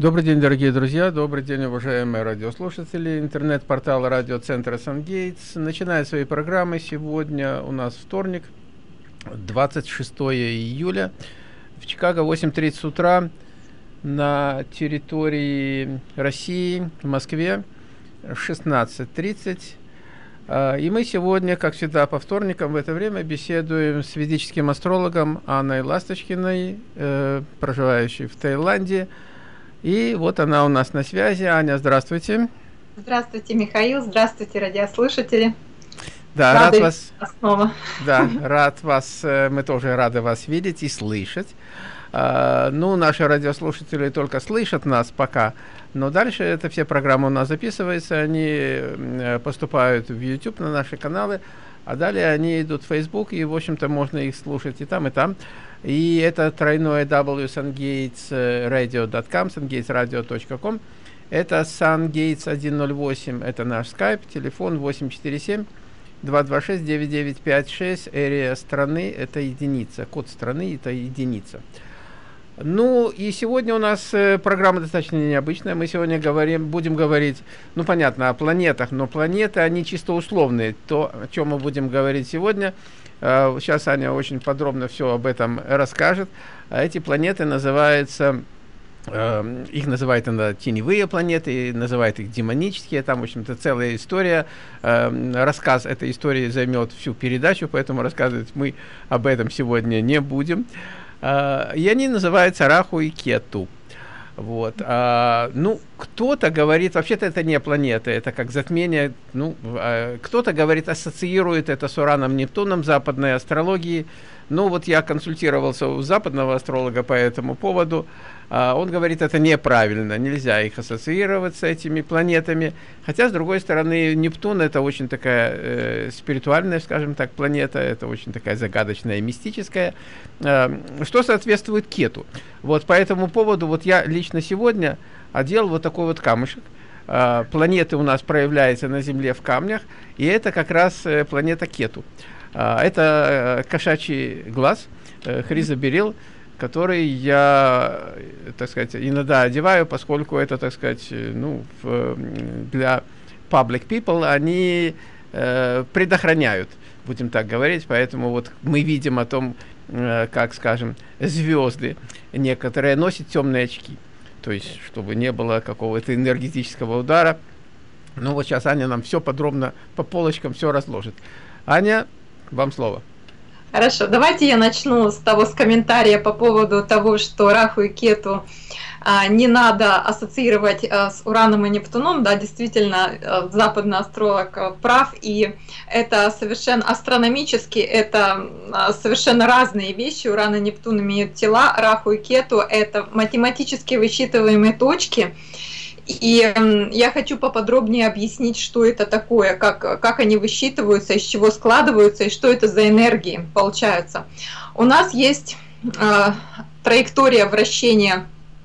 Добрый день, дорогие друзья, добрый день, уважаемые радиослушатели. Интернет-портал радиоцентра «Сангейтс» начинает свои программы. Сегодня у нас вторник, 26 июля. В Чикаго 8:30 утра, на территории России, в Москве 16:30. И мы сегодня, как всегда, по вторникам в это время беседуем с ведическим астрологом Анной Ласточкиной, проживающей в Таиланде. И вот она у нас на связи. Аня, здравствуйте. Здравствуйте, Михаил. Здравствуйте, радиослушатели. Да, рад вас. Снова. Да, рад вас. Мы тоже рады вас видеть и слышать. Ну, наши радиослушатели только слышат нас пока, но дальше это все программы у нас записываются, они поступают в YouTube на наши каналы, а далее они идут в Facebook, и, в общем-то, можно их слушать и там, и там. И это тройное www.sungatesradio.com, sungatesradio.com. Это SunGates108, это наш скайп, телефон 847-226-9956, area страны, это единица, код страны, это единица. Ну, и сегодня у нас программа достаточно необычная. Мы сегодня будем говорить, ну, понятно, о планетах, но планеты, они чисто условные. То, о чем мы будем говорить сегодня, сейчас Аня очень подробно все об этом расскажет. Эти планеты называются, их называют иногда теневые планеты, называют их демонические. Там, в общем-то, целая история. Рассказ этой истории займет всю передачу, поэтому рассказывать мы об этом сегодня не будем. И они называются Раху и Кету. Вот. Ну, кто-то говорит, вообще-то это не планета, это как затмение. Ну, кто-то говорит, ассоциирует это с Ураном, Нептуном, западной астрологии. Ну, вот я консультировался у западного астролога по этому поводу. Он говорит, это неправильно, нельзя их ассоциировать с этими планетами. Хотя, с другой стороны, Нептун — это очень такая спиритуальная, скажем так, планета, это очень такая загадочная, мистическая, что соответствует Кету. Вот по этому поводу, вот я лично сегодня одел вот такой вот камушек. Планеты у нас проявляются на Земле в камнях, и это как раз планета Кету. Это кошачий глаз, хризоберил, который я, так сказать, иногда одеваю, поскольку это, так сказать, ну, для public people они предохраняют, будем так говорить, поэтому вот мы видим о том, как, скажем, звезды некоторые носят темные очки, то есть, чтобы не было какого-то энергетического удара. Ну вот сейчас Аня нам все подробно по полочкам все разложит. Аня, вам слово. Хорошо, давайте я начну с комментария по поводу того, что Раху и Кету не надо ассоциировать с Ураном и Нептуном. Да, действительно, западный астролог прав, и это совершенно астрономически, это совершенно разные вещи. Уран и Нептун имеют тела, Раху и Кету — это математически высчитываемые точки. И я хочу поподробнее объяснить, что это такое, как они высчитываются, из чего складываются и что это за энергии получаются. У нас есть траектория вращения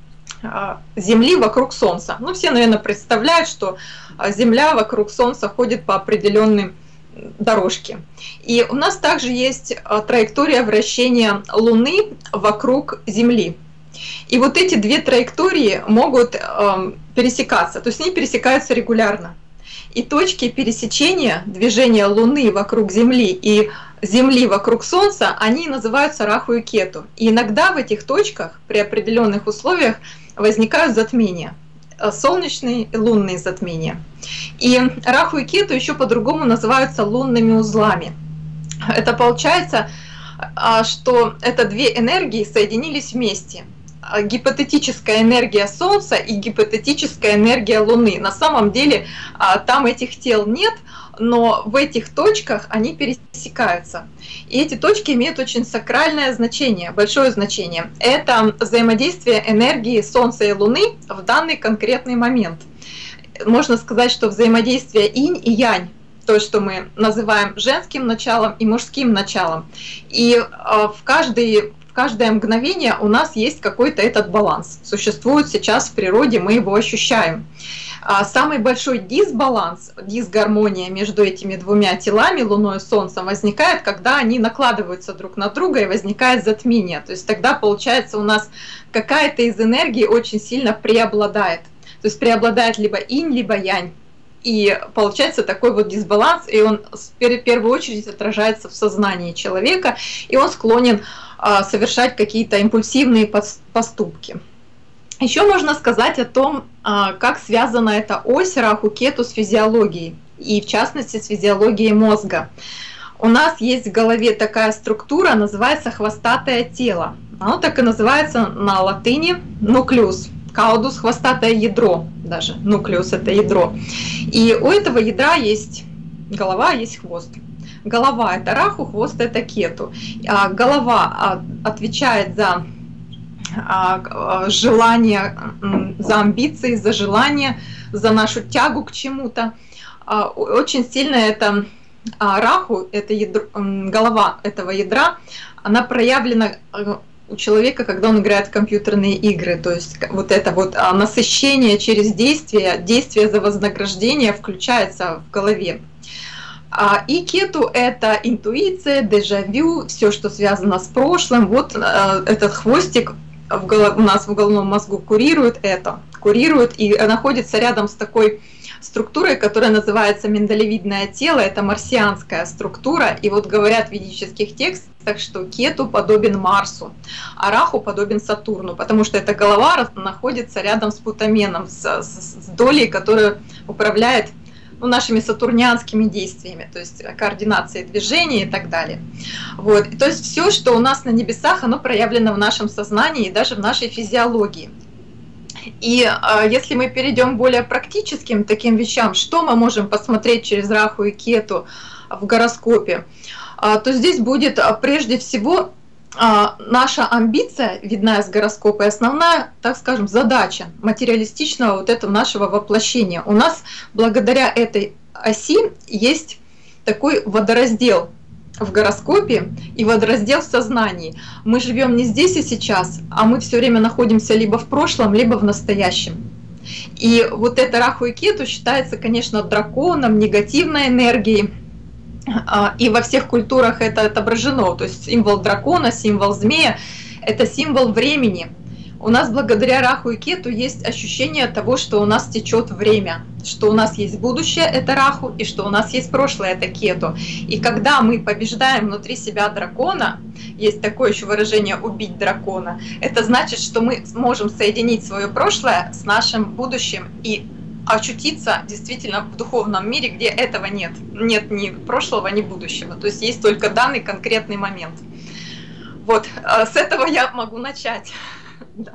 Земли вокруг Солнца. Ну, все, наверное, представляют, что Земля вокруг Солнца ходит по определенной дорожке. И у нас также есть траектория вращения Луны вокруг Земли. И вот эти две траектории могут пересекаться, то есть они пересекаются регулярно. И точки пересечения движения Луны вокруг Земли и Земли вокруг Солнца, они называются Раху и Кету. И иногда в этих точках при определенных условиях возникают затмения, солнечные и лунные затмения. И Раху и Кету еще по-другому называются лунными узлами. Это получается, что это две энергии соединились вместе. Гипотетическая энергия Солнца и гипотетическая энергия Луны. На самом деле там этих тел нет, но в этих точках они пересекаются. И эти точки имеют очень сакральное значение, большое значение. Это взаимодействие энергии Солнца и Луны в данный конкретный момент. Можно сказать, что взаимодействие инь и янь, то, что мы называем женским началом и мужским началом. И в каждое мгновение у нас есть какой-то этот баланс. Существует сейчас в природе, мы его ощущаем. Самый большой дисбаланс, дисгармония между этими двумя телами, Луной и Солнцем, возникает, когда они накладываются друг на друга и возникает затмение. То есть тогда, получается, у нас какая-то из энергий очень сильно преобладает. То есть преобладает либо инь, либо янь. И получается такой вот дисбаланс, и он в первую очередь отражается в сознании человека, и он склонен совершать какие-то импульсивные поступки. Еще можно сказать о том, как связана эта ось Раху-Кету с физиологией, и в частности с физиологией мозга. У нас есть в голове такая структура, называется хвостатое тело. Оно так и называется на латыни нуклеус. Каудус — хвостатое ядро, даже нуклеус — это ядро. И у этого ядра есть голова, есть хвост. Голова — это Раху, хвост — это Кету. Голова отвечает за желание, за амбиции, за желание, за нашу тягу к чему-то. Очень сильно это Раху, это ядро, голова этого ядра, она проявлена у человека, когда он играет в компьютерные игры. То есть вот это вот насыщение через действие, действие за вознаграждение включается в голове. И Кету — это интуиция, дежавю, все, что связано с прошлым. Вот этот хвостик у нас в головном мозгу курирует это, курирует и находится рядом с такой структурой, которая называется миндалевидное тело. Это марсианская структура. И вот говорят в ведических текстах, что Кету подобен Марсу, а Раху подобен Сатурну, потому что эта голова находится рядом с Путаменом, с долей, которая управляет нашими сатурнианскими действиями, то есть координацией движения и так далее. Вот. То есть все, что у нас на небесах, оно проявлено в нашем сознании и даже в нашей физиологии. И если мы перейдем к более практическим таким вещам, что мы можем посмотреть через Раху и Кету в гороскопе, то здесь будет прежде всего наша амбиция, видна из гороскопа, и основная, так скажем, задача материалистичного вот этого нашего воплощения. У нас благодаря этой оси есть такой водораздел в гороскопе и водораздел в сознании. Мы живем не здесь и сейчас, а мы все время находимся либо в прошлом, либо в настоящем. И вот это Раху и Кету считается, конечно, драконом, негативной энергией. И во всех культурах это отображено. То есть символ дракона, символ змея — это символ времени. У нас благодаря Раху и Кету есть ощущение того, что у нас течет время, что у нас есть будущее — это Раху, и что у нас есть прошлое — это Кету. И когда мы побеждаем внутри себя дракона, есть такое еще выражение «убить дракона», это значит, что мы сможем соединить свое прошлое с нашим будущим и очутиться действительно в духовном мире, где этого нет. Нет ни прошлого, ни будущего. То есть есть только данный конкретный момент. Вот, с этого я могу начать. Да.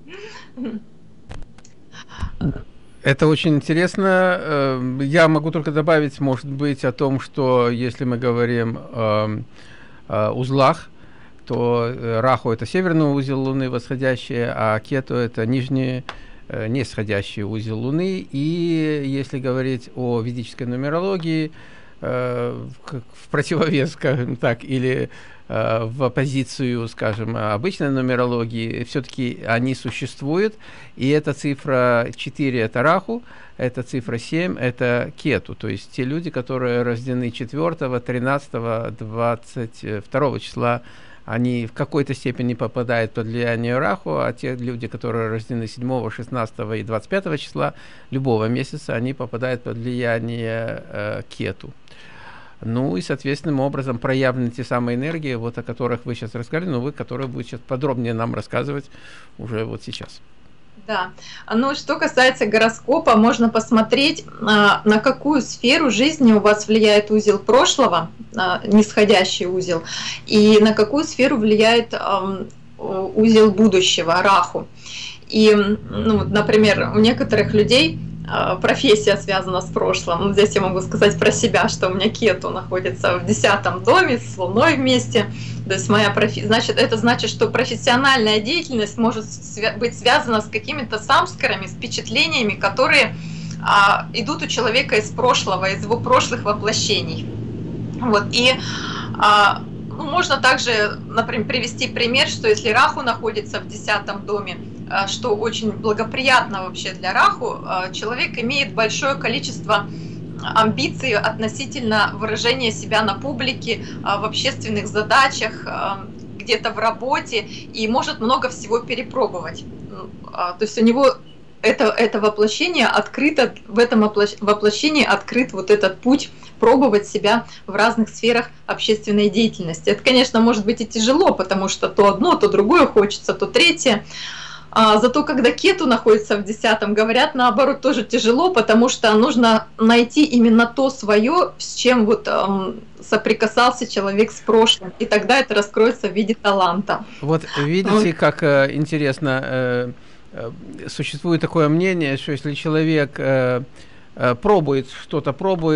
Это очень интересно. Я могу только добавить, может быть, о том, что если мы говорим о узлах, то Раху — это северный узел Луны восходящий, а Кету — это нижний нисходящий узел Луны. И если говорить о ведической нумерологии, в противовес, скажем так, или в оппозицию, скажем, обычной нумерологии, все-таки они существуют, и эта цифра 4 — это Раху, эта цифра 7 — это Кету, то есть те люди, которые рождены 4, 13, 22 числа, они в какой-то степени попадают под влияние Раху, а те люди, которые рождены 7, 16 и 25 числа любого месяца, они попадают под влияние Кету. Ну и, соответственным образом, проявлены те самые энергии, вот о которых вы сейчас рассказали, но вы, которые будете сейчас подробнее нам рассказывать уже вот сейчас. Да, ну что касается гороскопа, можно посмотреть, на какую сферу жизни у вас влияет узел прошлого, нисходящий узел, и на какую сферу влияет узел будущего, Раху. И, ну, например, у некоторых людей профессия связана с прошлым. Здесь я могу сказать про себя, что у меня Кету находится в 10-м доме с Луной вместе. То есть моя это значит, что профессиональная деятельность может быть связана с какими-то самскарами, с впечатлениями, которые идут у человека из прошлого, из его прошлых воплощений. Вот. И Ну, можно также, например, привести пример, что если Раху находится в 10-м доме, что очень благоприятно вообще для Раху, человек имеет большое количество амбиций относительно выражения себя на публике, в общественных задачах, где-то в работе, и может много всего перепробовать. То есть у него это воплощение открыто, в этом воплощении открыт вот этот путь пробовать себя в разных сферах общественной деятельности. Это, конечно, может быть и тяжело, потому что то одно, то другое хочется, то третье. Зато когда кету находится в 10-м, говорят, наоборот, тоже тяжело, потому что нужно найти именно то свое, с чем вот соприкасался человек с прошлым, и тогда это раскроется в виде таланта. Вот видите, как интересно, существует такое мнение, что если человек пробует что-то,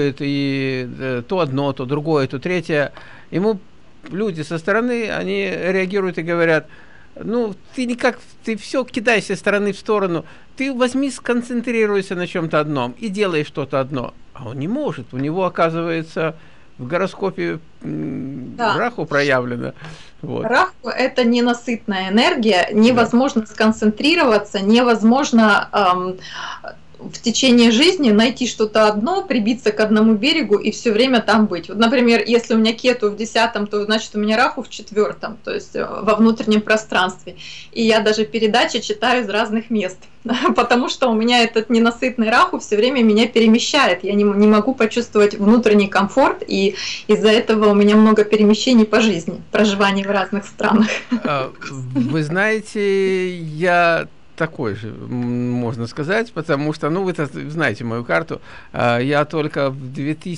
и то одно, то другое, то третье, ему люди со стороны, они реагируют и говорят: ну, ты все кидай со стороны в сторону, ты возьми, сконцентрируйся на чем-то одном и делай что-то одно. А он не может, у него, оказывается, в гороскопе Раху проявлено. Вот. Раху – это ненасытная энергия, невозможно сконцентрироваться, невозможно в течение жизни найти что-то одно, прибиться к одному берегу и все время там быть. Вот, например, если у меня кету в 10-м, то значит у меня Раху в 4-м, то есть во внутреннем пространстве. И я даже передачи читаю из разных мест, потому что у меня этот ненасытный Раху все время меня перемещает. Я не могу почувствовать внутренний комфорт, и из-за этого у меня много перемещений по жизни, проживаний в разных странах. Вы знаете, я такой же, можно сказать, потому что, ну, вы знаете мою карту, я только в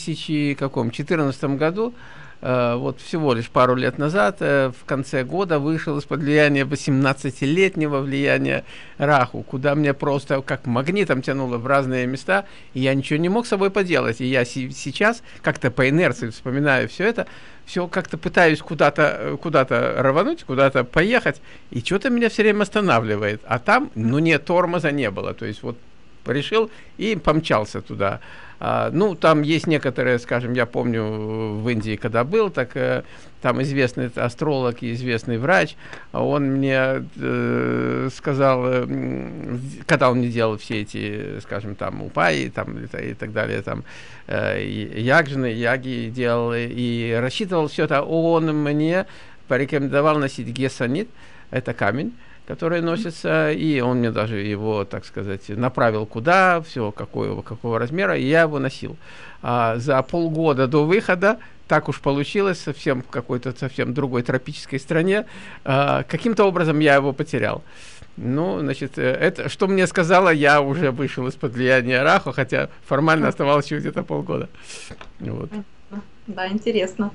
2014 году, вот всего лишь пару лет назад, в конце года вышел из-под влияния 18-летнего влияния Раху, куда меня просто как магнитом тянуло в разные места, и я ничего не мог с собой поделать. И я сейчас как-то по инерции вспоминаю все это, все как-то пытаюсь куда-то рвануть, куда-то поехать, и что-то меня все время останавливает. А там, ну, нет, тормоза не было. То есть вот решил и помчался туда. Ну, там есть некоторые, скажем, я помню в Индии, когда был, так там известный астролог и известный врач, он мне сказал, когда он мне делал все эти, скажем, там, упаи там, и так далее, там, яги делал, и рассчитывал все это, он мне порекомендовал носить гесанит, это камень, который носится, и он мне даже его, так сказать, направил куда, все, какого размера, и я его носил. За полгода до выхода, так уж получилось, совсем в какой-то совсем другой тропической стране, каким-то образом я его потерял. Ну, значит, это, что мне сказала, я уже вышел из-под влияния Раху, хотя формально оставалось еще где-то полгода. Вот. Да, интересно.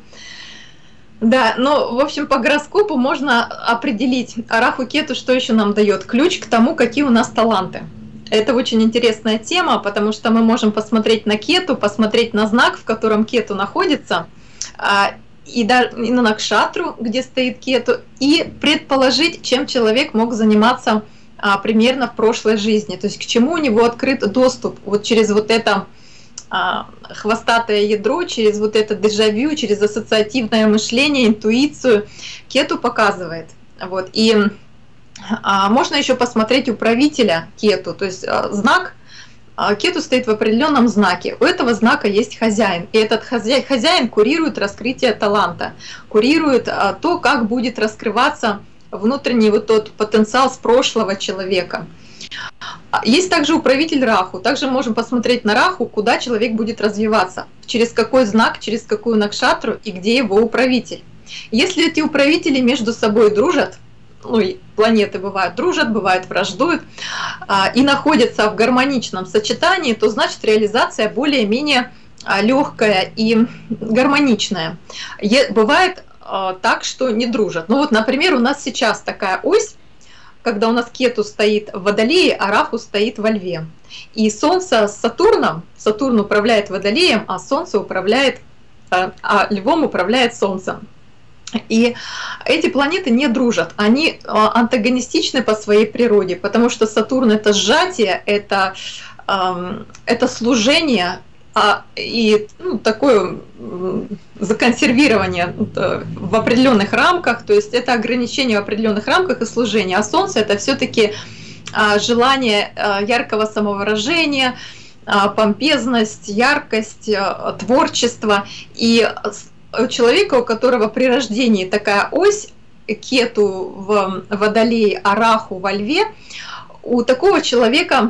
Да, ну, в общем, по гороскопу можно определить Раху Кету, что еще нам дает ключ к тому, какие у нас таланты. Это очень интересная тема, потому что мы можем посмотреть на Кету, посмотреть на знак, в котором Кету находится, и на Накшатру, где стоит Кету, и предположить, чем человек мог заниматься примерно в прошлой жизни, то есть к чему у него открыт доступ вот через вот это хвостатое ядро, через вот это дежавю, через ассоциативное мышление, интуицию Кету показывает. Вот. И можно еще посмотреть управителя Кету, то есть знак Кету стоит в определенном знаке. У этого знака есть хозяин, и этот хозяин курирует раскрытие таланта, курирует то, как будет раскрываться внутренний вот тот потенциал с прошлого человека. Есть также управитель Раху. Также можем посмотреть на Раху, куда человек будет развиваться, через какой знак, через какую накшатру и где его управитель. Если эти управители между собой дружат, ну и планеты бывают дружат, бывают враждуют, и находятся в гармоничном сочетании, то значит реализация более-менее легкая и гармоничная. Бывает так, что не дружат. Ну вот, например, у нас сейчас такая ось, когда у нас Кету стоит в Водолее, а Раху стоит во Льве. И Солнце с Сатурном, Сатурн управляет Водолеем, а Солнце управляет, а Львом управляет Солнцем. И эти планеты не дружат, они антагонистичны по своей природе, потому что Сатурн — это сжатие, это служение, и такое законсервирование в определенных рамках, то есть это ограничение в определенных рамках и служение. А Солнце это все-таки желание яркого самовыражения, помпезность, яркость, творчество. И у человека, у которого при рождении такая ось, Кету в Водолее, а Раху во Льве, у такого человека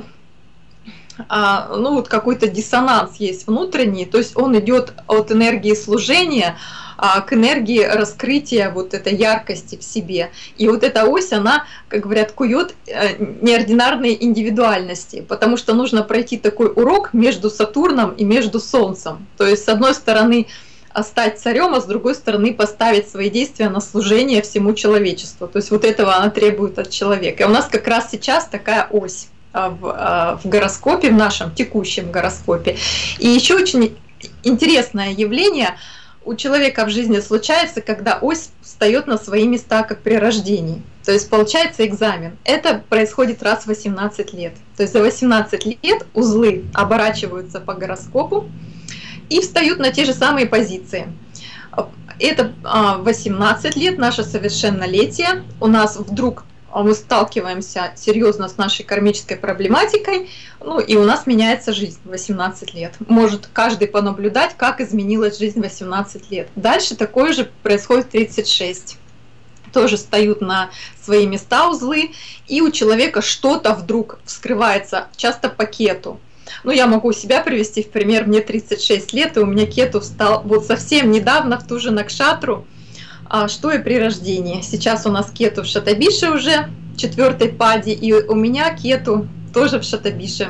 ну вот какой-то диссонанс есть внутренний, то есть он идет от энергии служения к энергии раскрытия вот этой яркости в себе. И вот эта ось, она, как говорят, кует неординарные индивидуальности, потому что нужно пройти такой урок между Сатурном и между Солнцем. То есть, с одной стороны, стать царем, а с другой стороны, поставить свои действия на служение всему человечеству. То есть вот этого она требует от человека. И у нас как раз сейчас такая ось в гороскопе, в нашем текущем гороскопе. И еще очень интересное явление у человека в жизни случается, когда ось встает на свои места, как при рождении. То есть получается экзамен. Это происходит раз в 18 лет. То есть за 18 лет узлы оборачиваются по гороскопу и встают на те же самые позиции. Это 18 лет, наше совершеннолетие. У нас вдруг мы сталкиваемся серьезно с нашей кармической проблематикой, ну и у нас меняется жизнь в 18 лет. Может каждый понаблюдать, как изменилась жизнь в 18 лет. Дальше такое же происходит в 36. Тоже встают на свои места узлы, и у человека что-то вдруг вскрывается, часто по кету. Ну, я могу себя привести в пример, мне 36 лет, и у меня кету встал вот совсем недавно в ту же накшатру, что и при рождении. Сейчас у нас кету в Шатабише уже, 4-й паде, и у меня кету тоже в Шатабише.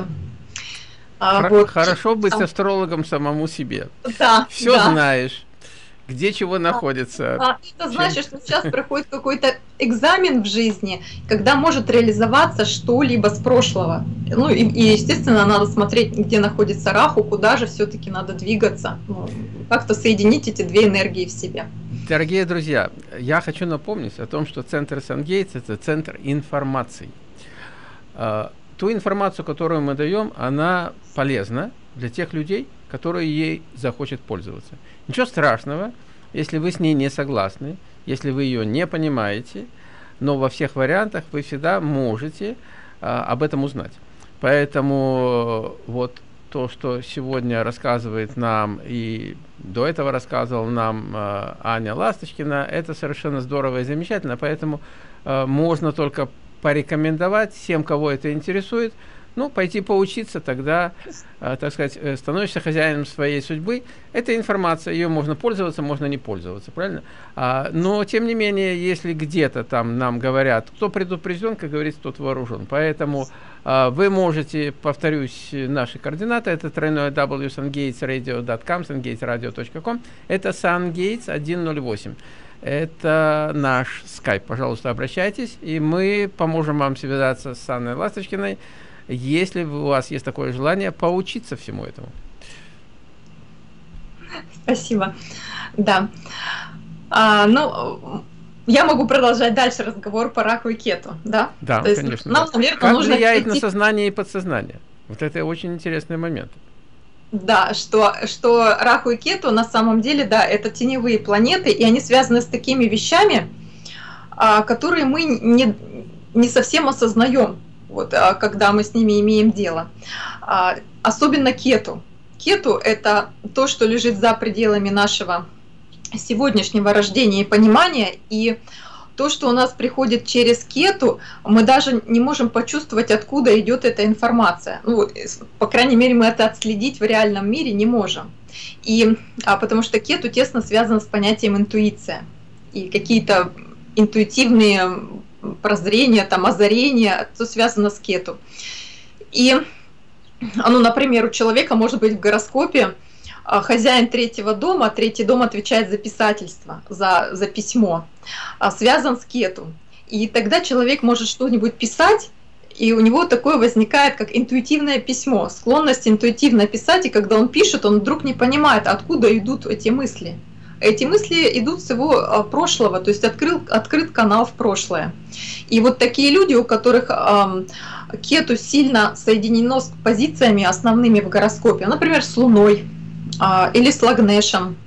Вот. Хорошо быть астрологом самому себе. Да, все да. Знаешь, где чего находится. Это значит, что сейчас проходит какой-то экзамен в жизни, когда может реализоваться что-либо с прошлого. Ну и естественно, надо смотреть, где находится Раху, куда же все-таки надо двигаться. Ну, как-то соединить эти две энергии в себе. Дорогие друзья, я хочу напомнить о том, что центр Сангейтс – это центр информации. Ту информацию, которую мы даем, она полезна для тех людей, которые ей захочет пользоваться. Ничего страшного, если вы с ней не согласны, если вы ее не понимаете, но во всех вариантах вы всегда можете об этом узнать. Поэтому вот то, что сегодня рассказывает нам и до этого рассказывал нам Аня Ласточкина, это совершенно здорово и замечательно, поэтому можно только порекомендовать всем, кого это интересует, ну, пойти поучиться, тогда, так сказать, становишься хозяином своей судьбы. Эта информация, ее можно пользоваться, можно не пользоваться, правильно? Но, тем не менее, если где-то там нам говорят, кто предупрежден, как говорится, тот вооружен. Поэтому вы можете, повторюсь, наши координаты, это www.sungatesradio.com, sungatesradio.com, это sungates 108. Это наш скайп. Пожалуйста, обращайтесь, и мы поможем вам связаться с Анной Ласточкиной, если у вас есть такое желание поучиться всему этому. Спасибо. Да. Ну, я могу продолжать дальше разговор по Раху и Кету, да? Да, то есть конечно. Нам, наверное, как нужно влияет на сознание и подсознание? Вот это очень интересный момент. Да, что Раху и Кету на самом деле, да, это теневые планеты, и они связаны с такими вещами, которые мы не совсем осознаем, вот, когда мы с ними имеем дело. Особенно Кету. Кету – это то, что лежит за пределами нашего сегодняшнего рождения и понимания, и то, что у нас приходит через Кету, мы даже не можем почувствовать, откуда идет эта информация. Ну, по крайней мере, мы это отследить в реальном мире не можем. Потому что Кету тесно связан с понятием интуиция. И какие-то интуитивные прозрения, там, озарения, то связано с Кету. И, ну, например, у человека может быть в гороскопе хозяин третьего дома, третий дом отвечает за писательство, за письмо, связан с Кету. И тогда человек может что-нибудь писать, и у него такое возникает, как интуитивное письмо, склонность интуитивно писать, и когда он пишет, он вдруг не понимает, откуда идут эти мысли. Эти мысли идут с его прошлого, то есть открыт канал в прошлое. И вот такие люди, у которых Кету сильно соединено с позициями основными в гороскопе, например, с Луной, или с Лагнешем,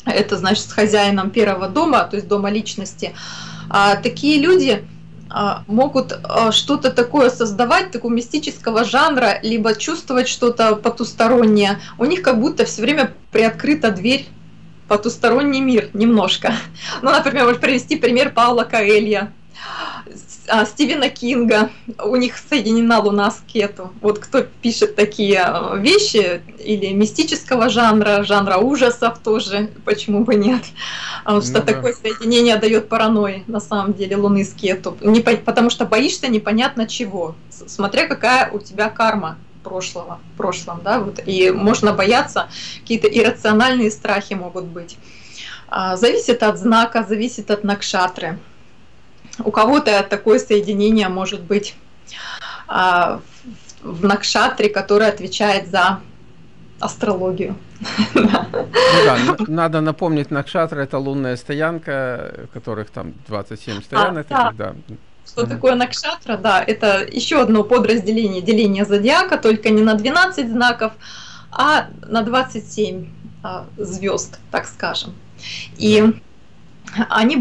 это значит с хозяином первого дома, то есть дома личности, такие люди могут что-то такое создавать, такого мистического жанра, либо чувствовать что-то потустороннее. У них как будто все время приоткрыта дверь в потусторонний мир немножко. Ну, например, вот привести пример Паула Коэльо, Стивена Кинга. У них соединена Луна с Кету. Вот кто пишет такие вещи, или мистического жанра, жанра ужасов тоже, почему бы нет. Что такое соединение дает паранойи, на самом деле, Луны с Кету. Потому что боишься непонятно чего, смотря какая у тебя карма в прошлом, да, вот, и можно бояться, какие-то иррациональные страхи могут быть. Зависит от знака, зависит от накшатры. У кого-то такое соединение может быть в накшатре, который отвечает за астрологию. Ну да, надо напомнить, накшатра — это лунная стоянка, которых там 27 стоянок. Да. Что такое накшатра? Да, это еще одно подразделение, деление зодиака, только не на 12 знаков, а на 27 звезд, так скажем. И они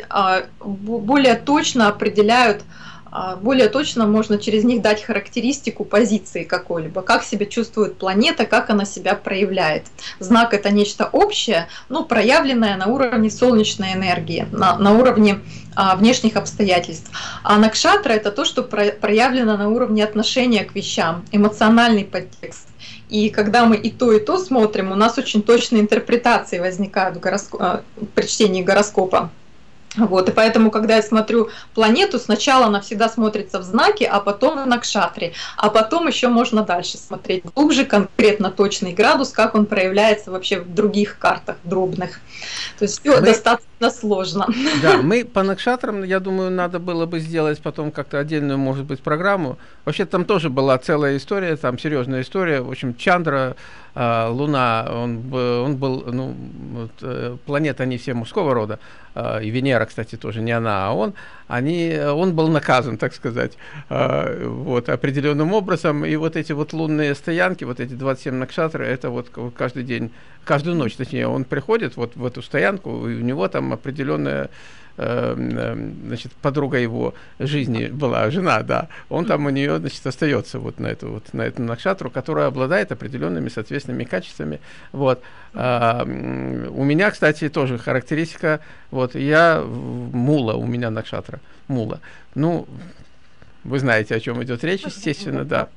более точно определяют, более точно можно через них дать характеристику позиции какой-либо, как себя чувствует планета, как она себя проявляет. Знак — это нечто общее, но проявленное на уровне солнечной энергии, на уровне внешних обстоятельств. А накшатра — это то, что проявлено на уровне отношения к вещам, эмоциональный подтекст. И когда мы и то смотрим, у нас очень точные интерпретации возникают при чтении гороскопа. Вот, и поэтому, когда я смотрю планету, сначала она всегда смотрится в знаке, а потом в накшатре, а потом еще можно дальше смотреть глубже, конкретно точный градус, как он проявляется вообще в других картах дробных. То есть все достаточно сложно. Да, мы по накшатрам, я думаю, надо было бы сделать потом как-то отдельную, может быть, программу. Вообще там тоже была целая история, там серьезная история. В общем, Чандра, Луна, он был, ну, вот, планеты, они все мужского рода, и Венера, кстати, тоже не она, а он был наказан, так сказать, вот, определенным образом. И вот эти вот лунные стоянки, вот эти 27 накшатры, это вот каждый день, каждую ночь, точнее, он приходит вот в эту стоянку, и у него там определенная, значит, подруга его жизни была, жена, да, он там у нее, значит, остается вот на эту накшатру, которая обладает определенными соответственными качествами. Вот. У меня, кстати, тоже характеристика, вот, я мула, у меня накшатра, мула. Ну, вы знаете, о чем идет речь, естественно, да.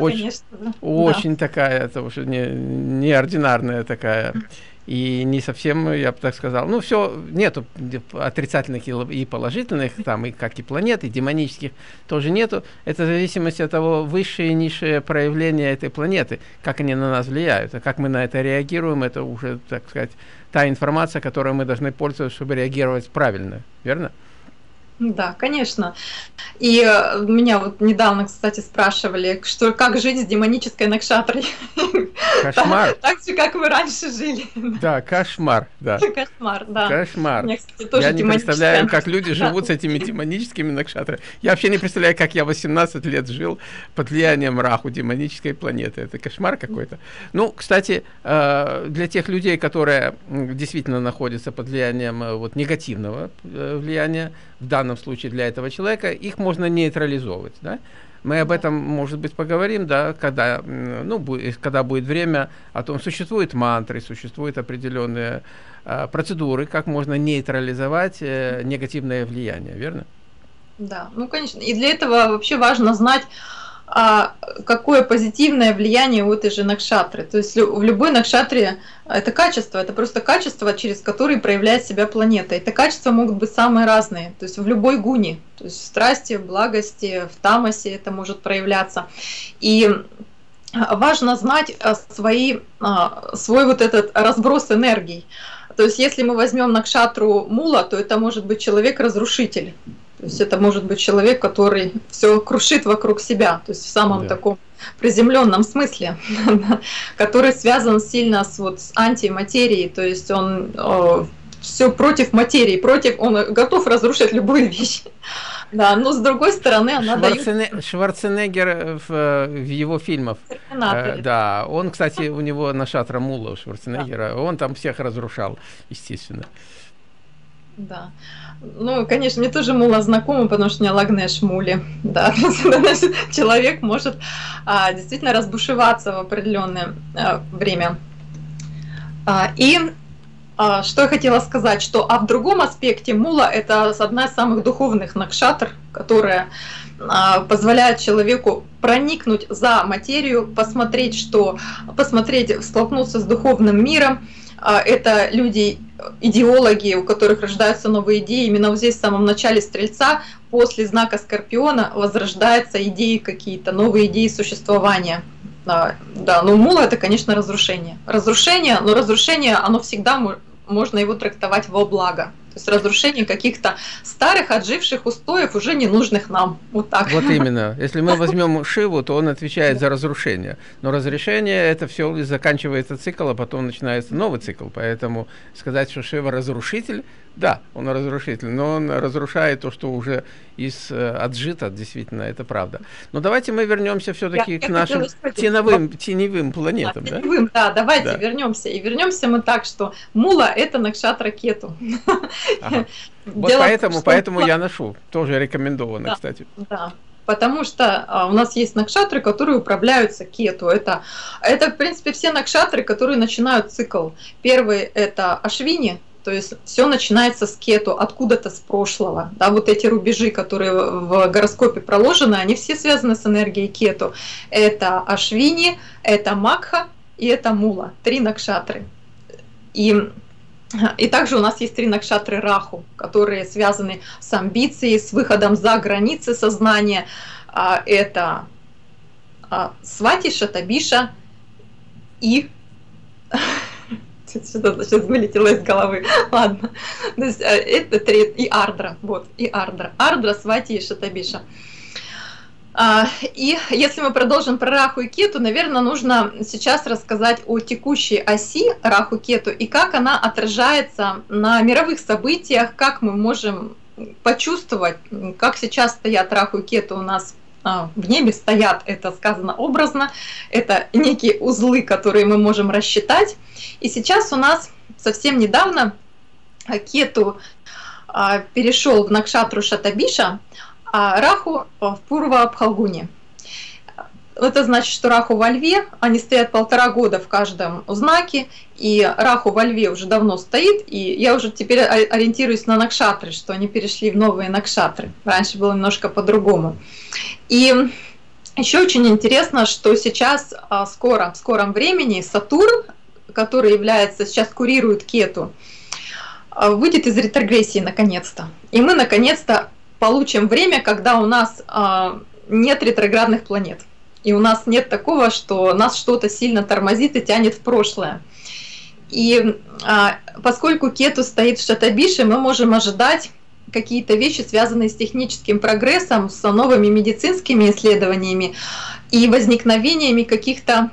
Очень такая, это уже неординарная такая. И не совсем, я бы так сказал, ну, все, нету отрицательных и положительных, там, и как и планет, и демонических тоже нету. Это в зависимости от того, высшее и низшее проявление этой планеты, как они на нас влияют, а как мы на это реагируем, это уже, так сказать, та информация, которой мы должны пользоваться, чтобы реагировать правильно, верно? Да, конечно. И меня вот недавно, кстати, спрашивали, как жить с демонической накшатрой. Кошмар. Так же, как вы раньше жили. Да, кошмар, да. Кошмар, да. Кошмар. Меня, кстати, тоже я не представляю, как люди живут с этими демоническими накшатрами. Я вообще не представляю, как я 18 лет жил под влиянием Раху, демонической планеты. Это кошмар какой-то. Ну, кстати, для тех людей, которые действительно находятся под влиянием вот негативного влияния, в данном случае для этого человека, их можно нейтрализовывать, да? Мы об этом, может быть, поговорим, да, когда будет время, о том, существуют мантры, существуют определенные процедуры, как можно нейтрализовать негативное влияние, верно? Да, ну, конечно, и для этого вообще важно знать, какое позитивное влияние у этой же накшатры. То есть в любой накшатре это качество, это просто качество, через которое проявляет себя планета. Эти качества могут быть самые разные, то есть в любой гуне, то есть в страсти, в благости, в тамасе это может проявляться. И важно знать свой вот этот разброс энергий. То есть если мы возьмем накшатру мула, то это может быть человек-разрушитель. То есть это может быть человек, который все крушит вокруг себя, то есть в самом таком приземленном смысле, который связан сильно с антиматерией, то есть он все против материи, он готов разрушить любую вещь. Да, но с другой стороны она дает... Шварценеггер в его фильмах, да, он, кстати, у него Накшатра Мула у Шварценеггера, он там всех разрушал, естественно. Да. Ну, конечно, мне тоже Мула знакома, потому что у меня Лагнеш Мули. Да, человек может действительно разбушеваться в определенное время. И что я хотела сказать, что в другом аспекте Мула – это одна из самых духовных накшатр, которая позволяет человеку проникнуть за материю, посмотреть, столкнуться с духовным миром. Это люди, идеологи, у которых рождаются новые идеи. Именно вот здесь, в самом начале Стрельца, после знака Скорпиона, возрождаются идеи какие-то, новые идеи существования. Да, но Мула – это, конечно, разрушение. Разрушение, но разрушение, оно всегда можно его трактовать во благо. То есть разрушение каких-то старых, отживших устоев, уже ненужных нам. Вот так. Вот именно. Если мы возьмем Шиву, то он отвечает за разрушение. Но разрешение – это все заканчивается цикл, а потом начинается новый цикл. Поэтому сказать, что Шива разрушитель, да, он разрушитель, но он разрушает то, что уже отжито, действительно, это правда. Но давайте мы вернемся все-таки к нашим теневым планетам. Теневым, да, давайте вернемся. И вернемся мы так, что Мула – это Накшатра Кету. Ага. Вот поэтому я ношу, тоже рекомендовано, кстати. Да. Потому что у нас есть накшатры, которые управляются кету. Это, в принципе, все накшатры, которые начинают цикл. Первый – это Ашвини, то есть все начинается с кету, откуда-то с прошлого. Да, вот эти рубежи, которые в гороскопе проложены, они все связаны с энергией кету. Это Ашвини, это Макха и это Мула. 3 накшатры. И также у нас есть 3 накшатры Раху, которые связаны с амбицией, с выходом за границы сознания. Это Свати, Шатабиша и... Сейчас вылетело из головы. Ладно. То есть, это 3... И Ардра. Вот, и Ардра. Ардра, Свати и Шатабиша. И если мы продолжим про Раху и Кету, наверное, нужно сейчас рассказать о текущей оси Раху-Кету и как она отражается на мировых событиях, как мы можем почувствовать, как сейчас стоят Раху и Кету у нас в небе, стоят, это сказано образно, это некие узлы, которые мы можем рассчитать. И сейчас у нас совсем недавно Кету перешел в Накшатру Шатабиша, а Раху в Пурва-Абхалгуне. Это значит, что Раху во Льве, они стоят 1,5 года в каждом знаке, и Раху во Льве уже давно стоит, и я уже теперь ориентируюсь на накшатры, что они перешли в новые накшатры. Раньше было немножко по-другому. И еще очень интересно, что сейчас в скором времени Сатурн, который сейчас курирует Кету, выйдет из ретрогрессии наконец-то. И мы наконец-то получим время, когда у нас нет ретроградных планет. И у нас нет такого, что нас что-то сильно тормозит и тянет в прошлое. И поскольку Кету стоит в Шатабише, мы можем ожидать какие-то вещи, связанные с техническим прогрессом, с новыми медицинскими исследованиями и возникновениями каких-то...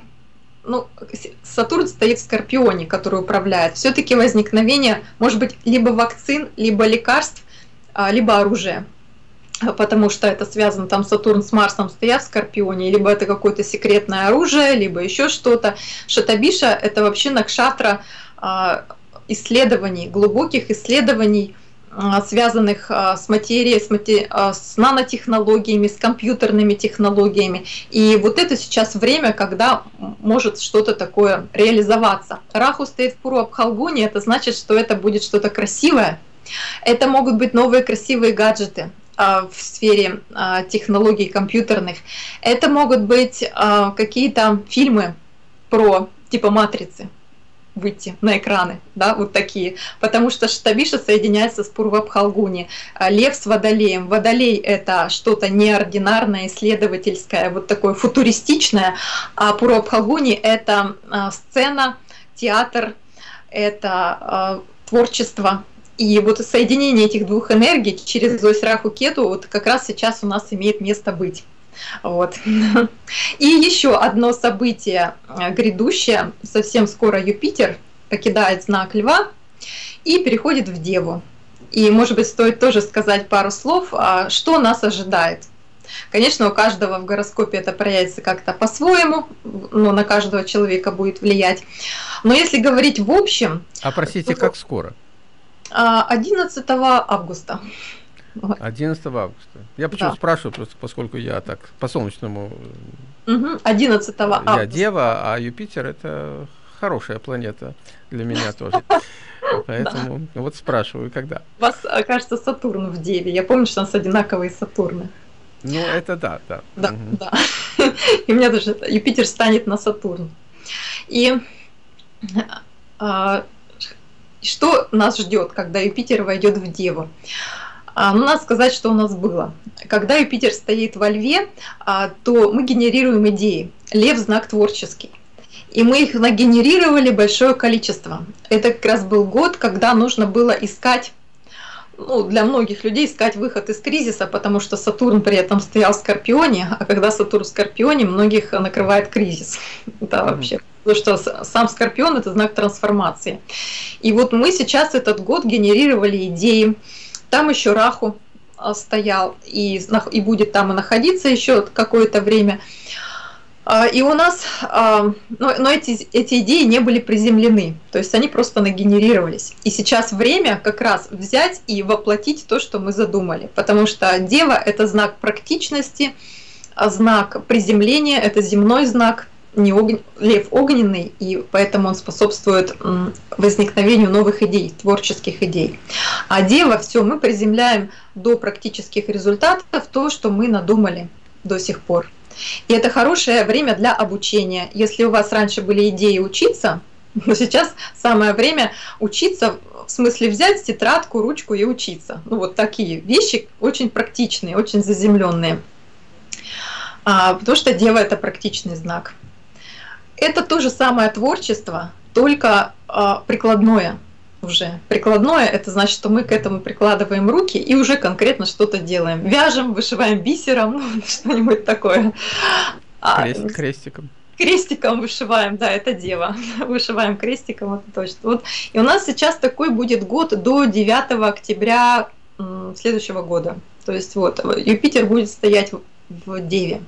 Сатурн стоит в Скорпионе, который управляет. Все-таки возникновение может быть либо вакцин, либо лекарств, либо оружия. Потому что это связано, там Сатурн с Марсом стоят в Скорпионе, либо это какое-то секретное оружие, либо еще что-то. Шатабиша – это вообще накшатра исследований, глубоких исследований, связанных с материей, с нанотехнологиями, с компьютерными технологиями. И вот это сейчас время, когда может что-то такое реализоваться. Раху стоит в Пурва-Абхалгуне, это значит, что это будет что-то красивое. Это могут быть новые красивые гаджеты в сфере технологий компьютерных. Это могут быть какие-то фильмы про типа «Матрицы» выйти на экраны, да, вот такие. Потому что Шатабиша соединяется с Пурва-Абхалгуни. Лев с Водолеем. Водолей – это что-то неординарное, исследовательское, вот такое футуристичное. А Пурва-Абхалгуни – это сцена, театр, это творчество. И вот соединение этих двух энергий через ось Раху-Кету вот как раз сейчас у нас имеет место быть. Вот. И еще одно событие грядущее. Совсем скоро Юпитер покидает знак Льва и переходит в Деву. И, может быть, стоит тоже сказать пару слов, что нас ожидает. Конечно, у каждого в гороскопе это проявится как-то по-своему, но на каждого человека будет влиять. Но если говорить в общем... А простите, то как скоро? 11 августа. 11 августа. Я почему спрашиваю, просто поскольку я так по солнечному... 11 августа. Я Дева, а Юпитер — это хорошая планета для меня тоже. Поэтому вот спрашиваю, когда. У вас, кажется, Сатурн в Деве. Я помню, что у нас одинаковые Сатурны. Ну, это да. Да. И у меня даже Юпитер станет на Сатурн. И что нас ждет, когда Юпитер войдет в Деву? Ну, надо сказать, что у нас было. Когда Юпитер стоит во Льве, то мы генерируем идеи. Лев — знак творческий. И мы их нагенерировали большое количество. Это как раз был год, когда нужно было искать, для многих людей искать выход из кризиса, потому что Сатурн при этом стоял в Скорпионе, а когда Сатурн в Скорпионе, многих накрывает кризис. Это вообще, потому что сам Скорпион — это знак трансформации. И вот мы сейчас этот год генерировали идеи. Там еще Раху стоял и будет там и находиться еще какое-то время. И у нас, но эти идеи не были приземлены, то есть они просто нагенерировались. И сейчас время как раз взять и воплотить то, что мы задумали, потому что Дева — это знак практичности, знак приземления, это земной знак, лев огненный, и поэтому он способствует возникновению новых идей, творческих идей. А Дева — все, мы приземляем до практических результатов то, что мы надумали до сих пор. И это хорошее время для обучения. Если у вас раньше были идеи учиться, то сейчас самое время учиться, в смысле взять тетрадку, ручку и учиться. Вот такие вещи очень практичные, очень заземленные. Потому что Дева — это практичный знак. Это то же самое творчество, только прикладное уже. Прикладное — это значит, что мы к этому прикладываем руки и уже конкретно что-то делаем. Вяжем, вышиваем бисером, что-нибудь такое. Крестиком. Крестиком вышиваем, да, это Дева. Вышиваем крестиком, это точно. Вот. И у нас сейчас такой будет год до 9 октября следующего года. То есть вот, Юпитер будет стоять в Деве.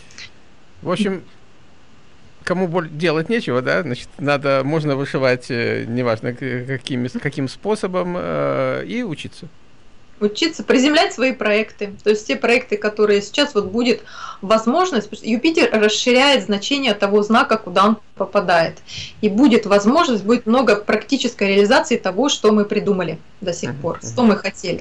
В общем, кому делать нечего, да, значит, можно вышивать, неважно каким способом, и учиться. Учиться, приземлять свои проекты. То есть те проекты, которые сейчас вот будет возможность, Юпитер расширяет значение того знака, куда он попадает. И будет возможность, будет много практической реализации того, что мы придумали до сих пор, что мы хотели.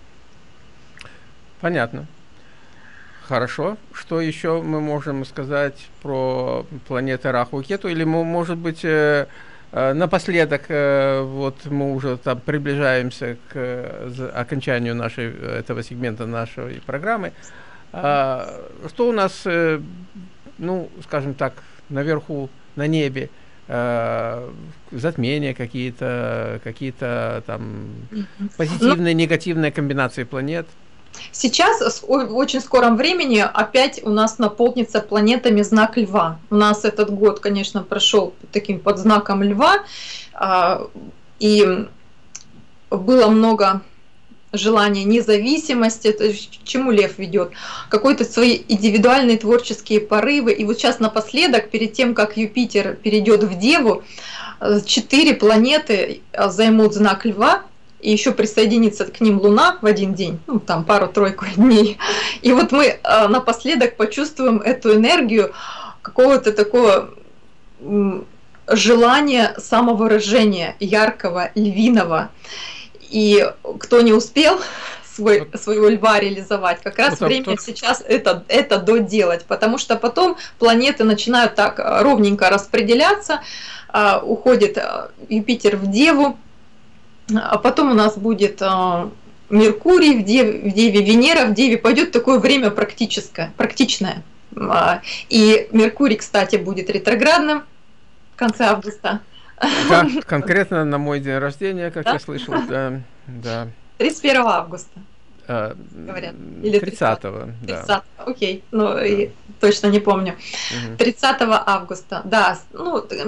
Понятно. Хорошо. Что еще мы можем сказать про планеты Раху и Кету? Или, может быть, напоследок, вот мы уже там приближаемся к окончанию этого сегмента нашей программы. Что у нас, ну, скажем так, наверху, на небе? Затмения какие-то там позитивные, негативные комбинации планет? Сейчас в очень скором времени опять у нас наполнится планетами знак Льва. У нас этот год, конечно, прошел таким под знаком Льва, и было много желания независимости, то есть к чему Лев ведет, какой-то свои индивидуальные творческие порывы. И вот сейчас напоследок, перед тем, как Юпитер перейдет в Деву, 4 планеты займут знак Льва, и еще присоединится к ним Луна в один день, ну там пару-тройку дней. И вот мы напоследок почувствуем эту энергию какого-то такого желания самовыражения, яркого, львиного. И кто не успел своего льва реализовать, как раз время сейчас это доделать, потому что потом планеты начинают так ровненько распределяться, уходит Юпитер в Деву, а потом у нас будет Меркурий в Деве, Венера в Деве, пойдет такое время практичное. И Меркурий, кстати, будет ретроградным в конце августа. Да, конкретно на мой день рождения, как я слышал, да. 31 августа, говорят. Или 30-го, да. Окей, ну точно не помню. 30 августа, да.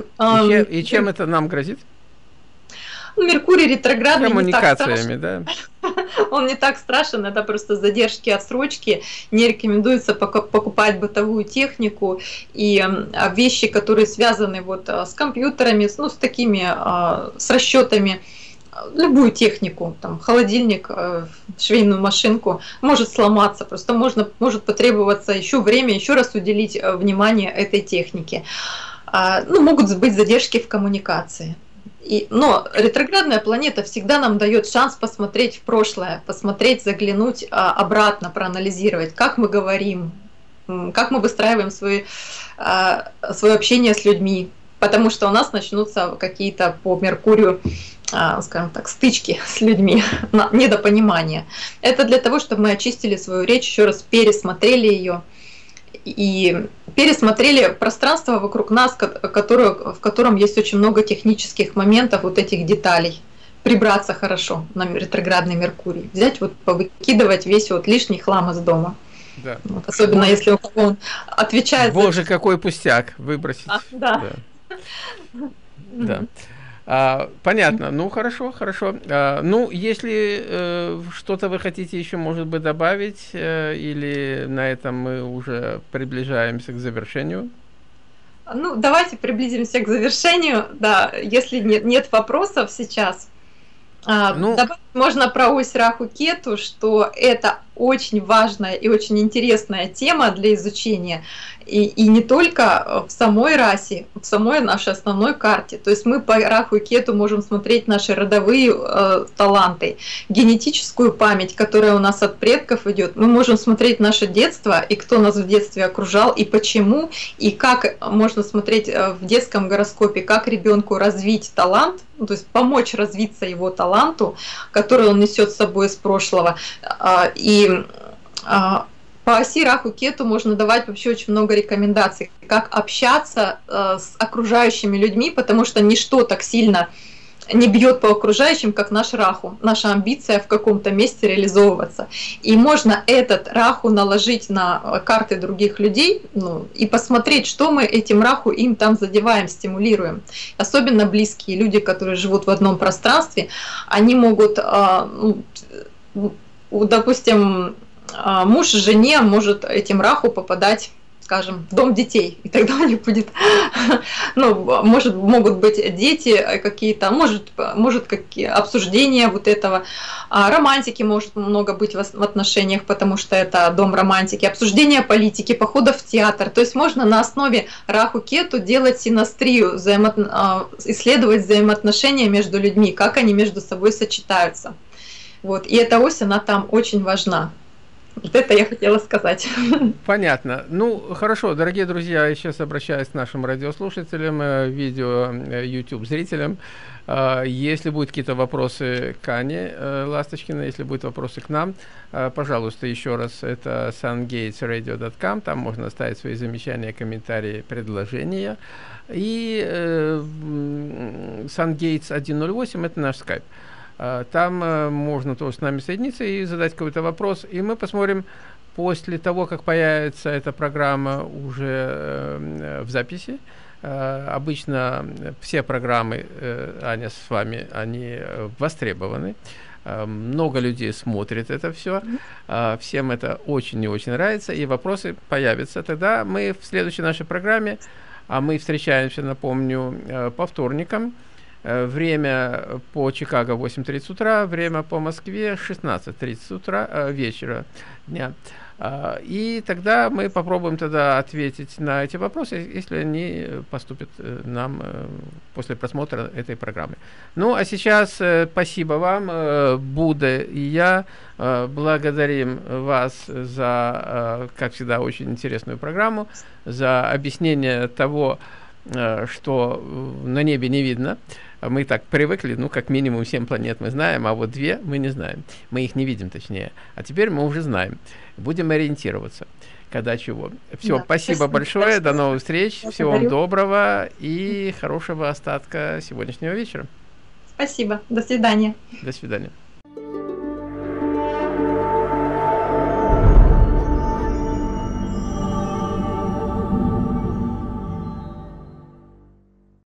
И чем это нам грозит? Меркурий ретроградный. Коммуникациями, да? Он не так страшен, это просто задержки, отсрочки. Не рекомендуется покупать бытовую технику и вещи, которые связаны вот с компьютерами, ну, с такими, с расчетами. Любую технику, там, холодильник, швейную машинку, может сломаться, просто может потребоваться еще время, еще раз уделить внимание этой технике. Ну, могут быть задержки в коммуникации. Но ретроградная планета всегда нам дает шанс посмотреть в прошлое, посмотреть, заглянуть обратно, проанализировать, как мы говорим, как мы выстраиваем свое общение с людьми, потому что у нас начнутся какие-то по Меркурию, скажем так, стычки с людьми, недопонимания. Это для того, чтобы мы очистили свою речь, еще раз пересмотрели ее и пересмотрели пространство вокруг нас, в котором есть очень много технических моментов, вот этих деталей. Прибраться хорошо на ретроградный Меркурий, взять, вот повыкидывать весь вот лишний хлам из дома. Да. Вот, особенно если он отвечает. Боже, какой пустяк выбросить. Да. Да. Понятно. Ну, хорошо. Ну, если что-то вы хотите еще, может быть, добавить, или на этом мы уже приближаемся к завершению? Ну, давайте приблизимся к завершению. Да, если нет вопросов сейчас, добавить можно про ось Раху-Кету, что это очень важная и очень интересная тема для изучения. И не только в самой расе, в самой нашей основной карте. То есть мы по Раху и Кету можем смотреть наши родовые таланты, генетическую память, которая у нас от предков идет. Мы можем смотреть наше детство и кто нас в детстве окружал, и почему, и как можно смотреть в детском гороскопе, как ребенку развить талант, то есть помочь развиться его таланту, который он несет с собой из прошлого. И по оси Раху-Кету можно давать вообще очень много рекомендаций, как общаться с окружающими людьми, потому что ничто так сильно не бьет по окружающим, как наш Раху, наша амбиция в каком-то месте реализовываться. И можно этот Раху наложить на карты других людей, и посмотреть, что мы этим Раху им там задеваем, стимулируем. Особенно близкие люди, которые живут в одном пространстве, они могут, допустим, муж жене может этим Раху попадать, скажем, в дом детей, и тогда у них будет, могут быть дети какие-то, может какие обсуждения вот этого, романтики может много быть в отношениях, потому что это дом романтики, обсуждения политики, походов в театр, то есть можно на основе Раху-Кету делать синастрию, исследовать взаимоотношения между людьми, как они между собой сочетаются. Вот. И эта ось, она там очень важна. Вот это я хотела сказать. Понятно. Ну, хорошо, дорогие друзья, я сейчас обращаюсь к нашим радиослушателям, видео, YouTube зрителям. Если будут какие-то вопросы к Ане Ласточкиной, если будут вопросы к нам, пожалуйста, еще раз, это sungatesradio.com, там можно оставить свои замечания, комментарии, предложения. И sungates 108 это наш скайп. Там можно тоже с нами соединиться и задать какой-то вопрос. И мы посмотрим, после того, как появится эта программа уже в записи. Обычно все программы, Аня, с вами, они востребованы. Много людей смотрит это все. Всем это очень и очень нравится. И вопросы появятся. Тогда мы в следующей нашей программе, а мы встречаемся, напомню, по вторникам. Время по Чикаго 8:30 утра, время по Москве 16:30 утра, вечера, дня. И тогда мы попробуем тогда ответить на эти вопросы, если они поступят нам после просмотра этой программы. Ну, а сейчас спасибо вам, Будда и я, благодарим вас за, как всегда, очень интересную программу, за объяснение того, что на небе не видно. Мы так привыкли, как минимум 7 планет мы знаем, а вот 2 мы не знаем. Мы их не видим, точнее. А теперь мы уже знаем. Будем ориентироваться, когда чего. Все, да, спасибо большое, до новых встреч, всего вам доброго и хорошего остатка сегодняшнего вечера. Спасибо, до свидания. До свидания.